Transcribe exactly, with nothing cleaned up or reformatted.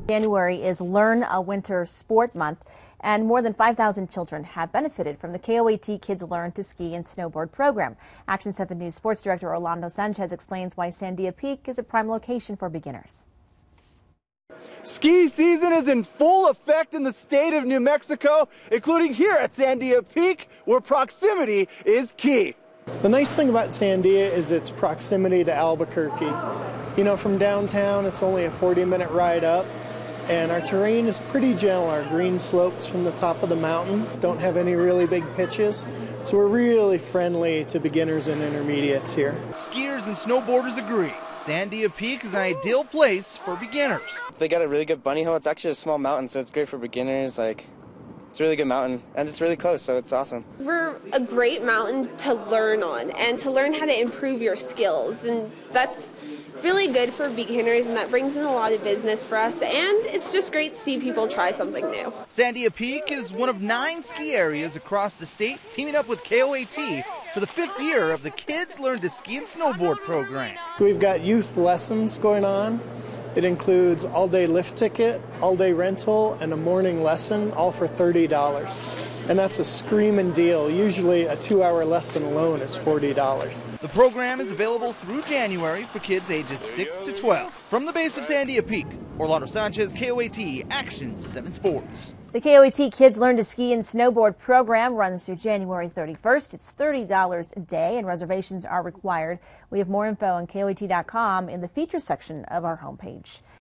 January is Learn a Winter Sport Month, and more than five thousand children have benefited from the K O A T Kids Learn to Ski and Snowboard program. Action seven News Sports Director Orlando Sanchez explains why Sandia Peak is a prime location for beginners. Ski season is in full effect in the state of New Mexico, including here at Sandia Peak, where proximity is key. The nice thing about Sandia is its proximity to Albuquerque. You know, from downtown, it's only a forty minute ride up, and our terrain is pretty gentle. Our green slopes from the top of the mountain don't have any really big pitches, so we're really friendly to beginners and intermediates here. Skiers and snowboarders agree. Sandia Peak is an ideal place for beginners. They got a really good bunny hill. It's actually a small mountain, so it's great for beginners. Like, it's a really good mountain, and it's really close, so it's awesome. We're a great mountain to learn on and to learn how to improve your skills, and that's really good for beginners, and that brings in a lot of business for us, and it's just great to see people try something new. Sandia Peak is one of nine ski areas across the state teaming up with K O A T for the fifth year of the Kids Learn to Ski and Snowboard program. We've got youth lessons going on. It includes all-day lift ticket, all-day rental, and a morning lesson, all for thirty dollars. And that's a screaming deal. Usually a two-hour lesson alone is forty dollars. The program is available through January for kids ages six to twelve. From the base of Sandia Peak, Orlando Sanchez, K O A T, Action seven Sports. The K O A T Kids Learn to Ski and Snowboard program runs through January thirty-first. It's thirty dollars a day, and reservations are required. We have more info on K O A T dot com in the features section of our homepage.